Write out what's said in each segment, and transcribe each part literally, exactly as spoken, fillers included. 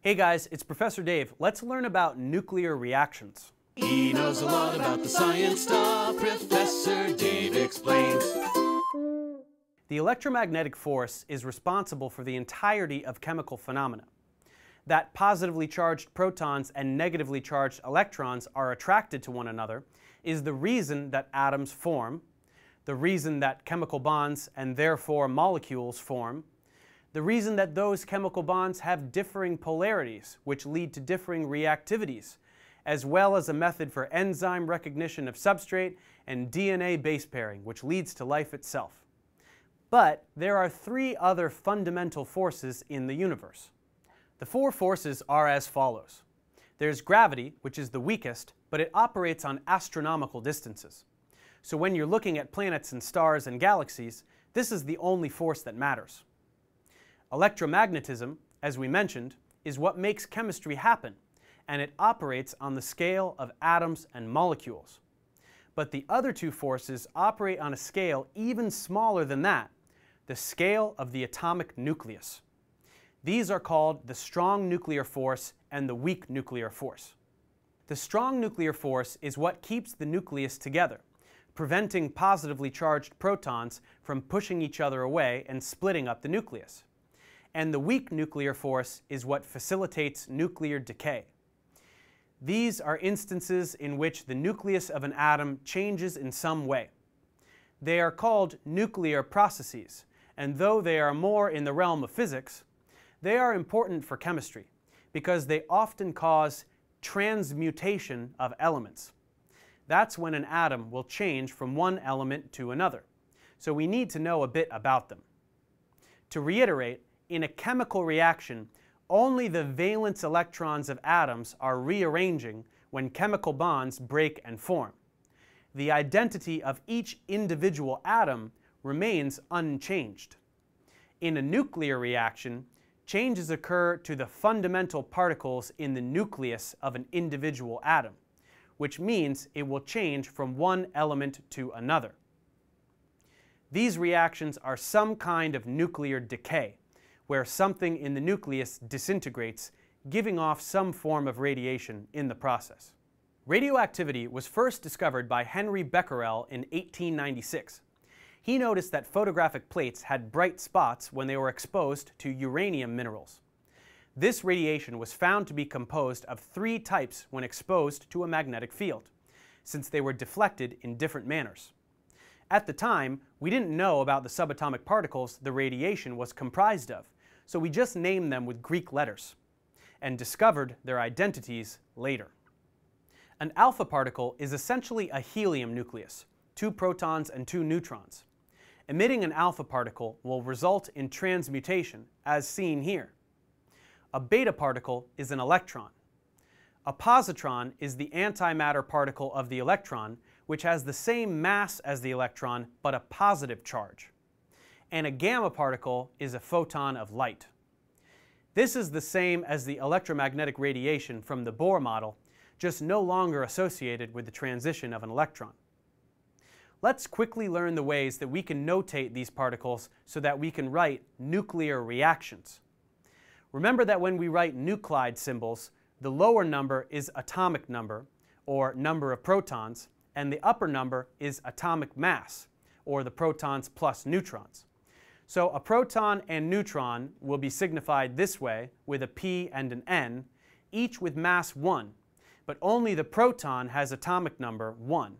Hey guys, it's Professor Dave. Let's learn about nuclear reactions. He knows a lot about the science stuff. Professor Dave explains. The electromagnetic force is responsible for the entirety of chemical phenomena. That positively charged protons and negatively charged electrons are attracted to one another is the reason that atoms form, the reason that chemical bonds and therefore molecules form, the reason that those chemical bonds have differing polarities, which lead to differing reactivities, as well as a method for enzyme recognition of substrate and D N A base pairing, which leads to life itself. But there are three other fundamental forces in the universe. The four forces are as follows. There's gravity, which is the weakest, but it operates on astronomical distances. So when you're looking at planets and stars and galaxies, this is the only force that matters. Electromagnetism, as we mentioned, is what makes chemistry happen, and it operates on the scale of atoms and molecules. But the other two forces operate on a scale even smaller than that, the scale of the atomic nucleus. These are called the strong nuclear force and the weak nuclear force. The strong nuclear force is what keeps the nucleus together, preventing positively charged protons from pushing each other away and splitting up the nucleus. And the weak nuclear force is what facilitates nuclear decay. These are instances in which the nucleus of an atom changes in some way. They are called nuclear processes, and though they are more in the realm of physics, they are important for chemistry because they often cause transmutation of elements. That's when an atom will change from one element to another. So we need to know a bit about them. To reiterate, in a chemical reaction, only the valence electrons of atoms are rearranging when chemical bonds break and form. The identity of each individual atom remains unchanged. In a nuclear reaction, changes occur to the fundamental particles in the nucleus of an individual atom, which means it will change from one element to another. These reactions are some kind of nuclear decay, where something in the nucleus disintegrates, giving off some form of radiation in the process. Radioactivity was first discovered by Henry Becquerel in eighteen ninety-six. He noticed that photographic plates had bright spots when they were exposed to uranium minerals. This radiation was found to be composed of three types when exposed to a magnetic field, since they were deflected in different manners. At the time, we didn't know about the subatomic particles the radiation was comprised of, so we just named them with Greek letters, and discovered their identities later. An alpha particle is essentially a helium nucleus, two protons and two neutrons. Emitting an alpha particle will result in transmutation, as seen here. A beta particle is an electron. A positron is the antimatter particle of the electron, which has the same mass as the electron but a positive charge. And a gamma particle is a photon of light. This is the same as the electromagnetic radiation from the Bohr model, just no longer associated with the transition of an electron. Let's quickly learn the ways that we can notate these particles so that we can write nuclear reactions. Remember that when we write nuclide symbols, the lower number is atomic number, or number of protons, and the upper number is atomic mass, or the protons plus neutrons. So a proton and neutron will be signified this way with a P and an N, each with mass one, but only the proton has atomic number one.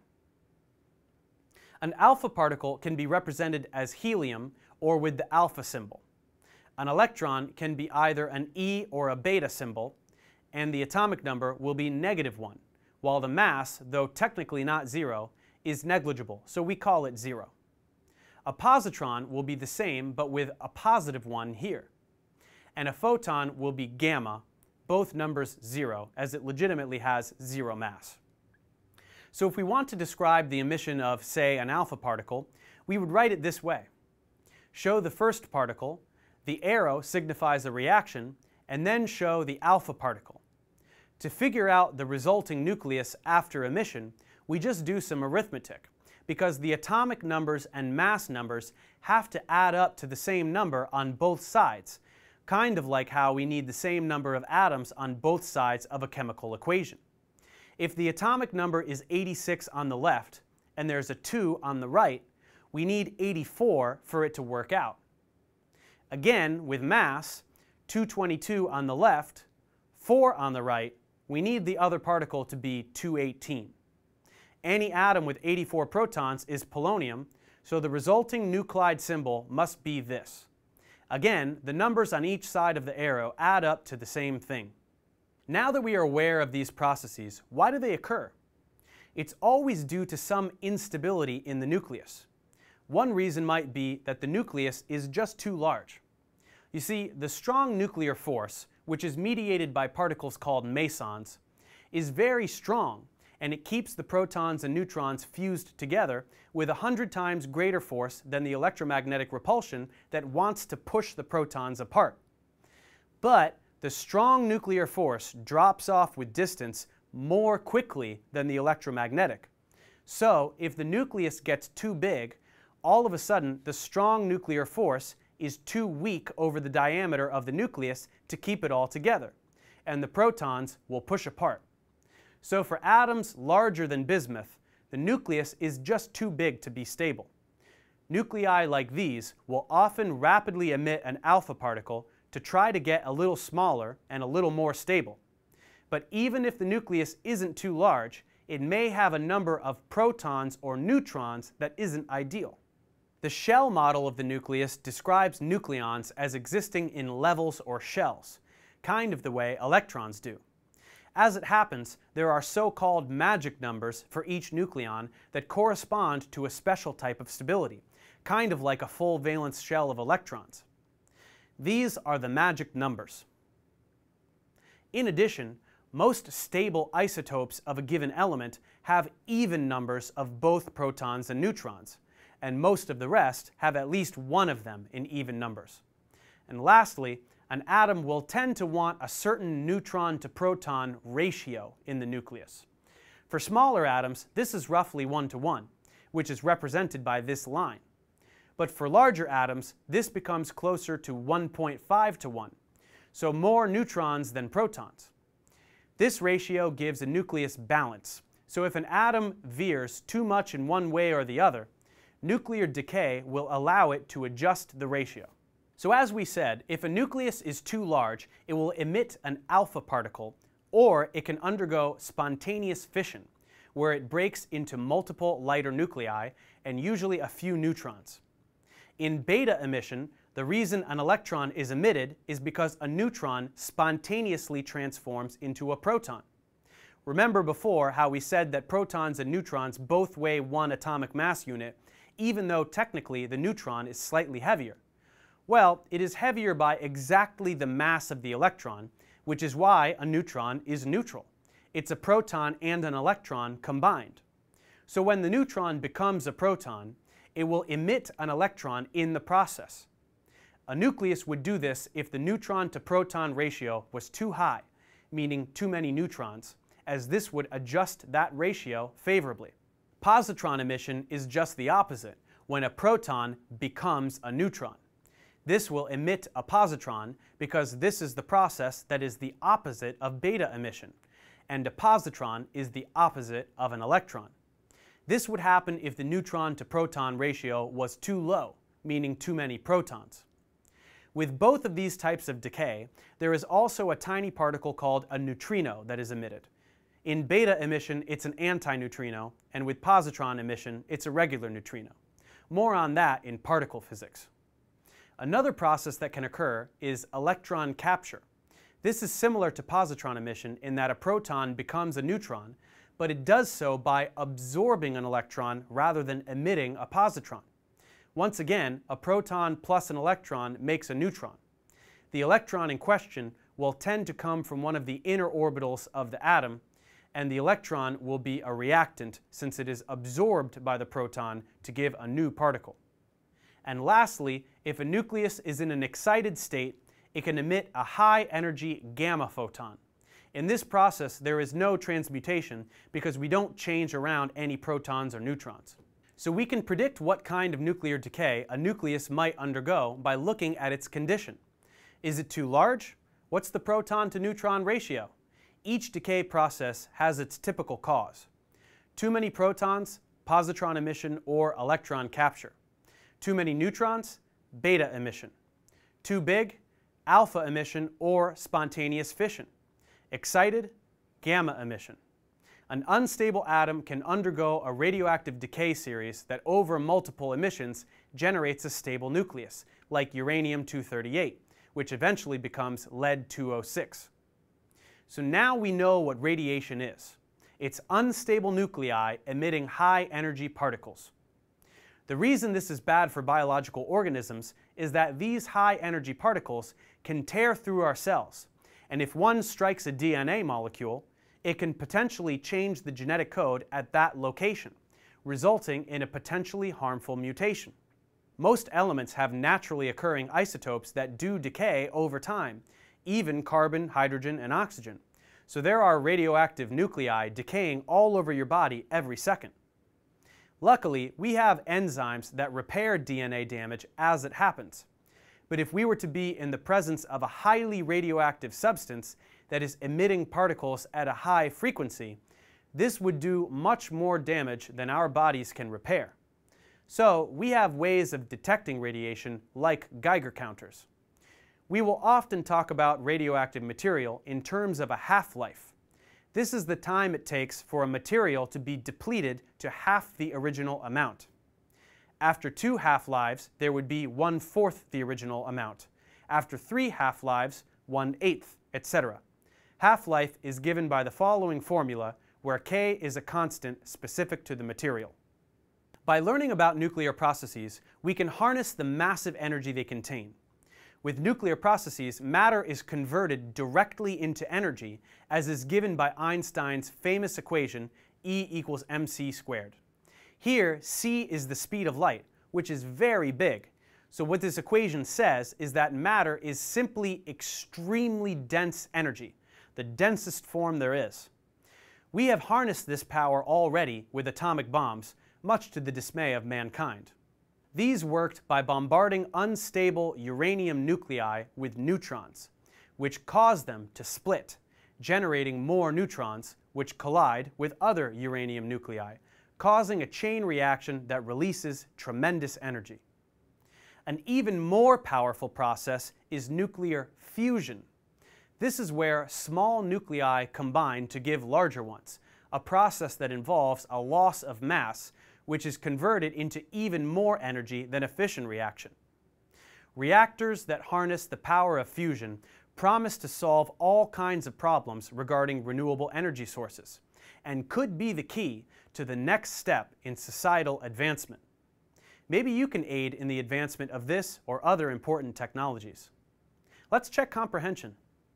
An alpha particle can be represented as helium or with the alpha symbol. An electron can be either an E or a beta symbol, and the atomic number will be negative one, while the mass, though technically not zero, is negligible, so we call it zero. A positron will be the same, but with a positive one here. And a photon will be gamma, both numbers zero, as it legitimately has zero mass. So if we want to describe the emission of, say, an alpha particle, we would write it this way. Show the first particle, the arrow signifies a reaction, and then show the alpha particle. To figure out the resulting nucleus after emission, we just do some arithmetic, because the atomic numbers and mass numbers have to add up to the same number on both sides, kind of like how we need the same number of atoms on both sides of a chemical equation. If the atomic number is eighty-six on the left and there's a two on the right, we need eighty-four for it to work out. Again, with mass, two hundred twenty-two on the left, four on the right, we need the other particle to be two hundred eighteen. Any atom with eighty-four protons is polonium, so the resulting nuclide symbol must be this. Again, the numbers on each side of the arrow add up to the same thing. Now that we are aware of these processes, why do they occur? It's always due to some instability in the nucleus. One reason might be that the nucleus is just too large. You see, the strong nuclear force, which is mediated by particles called mesons, is very strong, and it keeps the protons and neutrons fused together with a hundred times greater force than the electromagnetic repulsion that wants to push the protons apart. But the strong nuclear force drops off with distance more quickly than the electromagnetic. So, if the nucleus gets too big, all of a sudden the strong nuclear force is too weak over the diameter of the nucleus to keep it all together, and the protons will push apart. So for atoms larger than bismuth, the nucleus is just too big to be stable. Nuclei like these will often rapidly emit an alpha particle to try to get a little smaller and a little more stable. But even if the nucleus isn't too large, it may have a number of protons or neutrons that isn't ideal. The shell model of the nucleus describes nucleons as existing in levels or shells, kind of the way electrons do. As it happens, there are so-called magic numbers for each nucleon that correspond to a special type of stability, kind of like a full valence shell of electrons. These are the magic numbers. In addition, most stable isotopes of a given element have even numbers of both protons and neutrons, and most of the rest have at least one of them in even numbers. And lastly, an atom will tend to want a certain neutron to proton ratio in the nucleus. For smaller atoms, this is roughly one to one, which is represented by this line. But for larger atoms, this becomes closer to one point five to one, so more neutrons than protons. This ratio gives a nucleus balance, so if an atom veers too much in one way or the other, nuclear decay will allow it to adjust the ratio. So as we said, if a nucleus is too large, it will emit an alpha particle, or it can undergo spontaneous fission, where it breaks into multiple lighter nuclei and usually a few neutrons. In beta emission, the reason an electron is emitted is because a neutron spontaneously transforms into a proton. Remember before how we said that protons and neutrons both weigh one atomic mass unit, even though technically the neutron is slightly heavier? Well, it is heavier by exactly the mass of the electron, which is why a neutron is neutral. It's a proton and an electron combined. So when the neutron becomes a proton, it will emit an electron in the process. A nucleus would do this if the neutron to proton ratio was too high, meaning too many neutrons, as this would adjust that ratio favorably. Positron emission is just the opposite, when a proton becomes a neutron. This will emit a positron because this is the process that is the opposite of beta emission, and a positron is the opposite of an electron. This would happen if the neutron to proton ratio was too low, meaning too many protons. With both of these types of decay, there is also a tiny particle called a neutrino that is emitted. In beta emission, it's an antineutrino, and with positron emission, it's a regular neutrino. More on that in particle physics. Another process that can occur is electron capture. This is similar to positron emission in that a proton becomes a neutron, but it does so by absorbing an electron rather than emitting a positron. Once again, a proton plus an electron makes a neutron. The electron in question will tend to come from one of the inner orbitals of the atom, and the electron will be a reactant since it is absorbed by the proton to give a new particle. And lastly, if a nucleus is in an excited state, it can emit a high-energy gamma photon. In this process, there is no transmutation because we don't change around any protons or neutrons. So we can predict what kind of nuclear decay a nucleus might undergo by looking at its condition. Is it too large? What's the proton to neutron ratio? Each decay process has its typical cause. Too many protons, positron emission or electron capture. Too many neutrons, beta emission. Too big, alpha emission or spontaneous fission. Excited, gamma emission. An unstable atom can undergo a radioactive decay series that over multiple emissions generates a stable nucleus, like uranium two thirty-eight, which eventually becomes lead two oh six. So now we know what radiation is. It's unstable nuclei emitting high-energy particles. The reason this is bad for biological organisms is that these high-energy particles can tear through our cells, and if one strikes a D N A molecule, it can potentially change the genetic code at that location, resulting in a potentially harmful mutation. Most elements have naturally occurring isotopes that do decay over time, even carbon, hydrogen, and oxygen. So there are radioactive nuclei decaying all over your body every second. Luckily, we have enzymes that repair D N A damage as it happens. But if we were to be in the presence of a highly radioactive substance that is emitting particles at a high frequency, this would do much more damage than our bodies can repair. So we have ways of detecting radiation like Geiger counters. We will often talk about radioactive material in terms of a half-life. This is the time it takes for a material to be depleted to half the original amount. After two half-lives, there would be one-fourth the original amount. After three half-lives, one-eighth, et cetera. Half-life is given by the following formula, where K is a constant specific to the material. By learning about nuclear processes, we can harness the massive energy they contain. With nuclear processes, matter is converted directly into energy, as is given by Einstein's famous equation E equals mc squared. Here, c is the speed of light, which is very big. So what this equation says is that matter is simply extremely dense energy, the densest form there is. We have harnessed this power already with atomic bombs, much to the dismay of mankind. These worked by bombarding unstable uranium nuclei with neutrons, which cause them to split, generating more neutrons, which collide with other uranium nuclei, causing a chain reaction that releases tremendous energy. An even more powerful process is nuclear fusion. This is where small nuclei combine to give larger ones, a process that involves a loss of mass, which is converted into even more energy than a fission reaction. Reactors that harness the power of fusion promise to solve all kinds of problems regarding renewable energy sources, and could be the key to the next step in societal advancement. Maybe you can aid in the advancement of this or other important technologies. Let's check comprehension.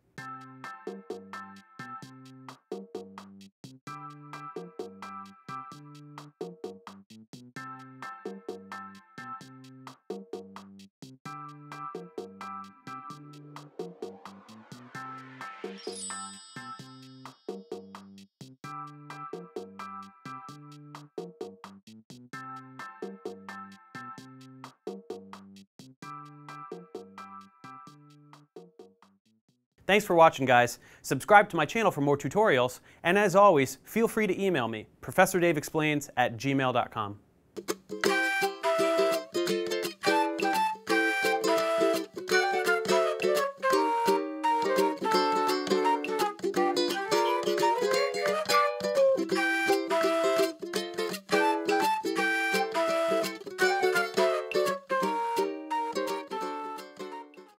Thanks for watching, guys. Subscribe to my channel for more tutorials, and as always, feel free to email me, professor dave explains at gmail dot com.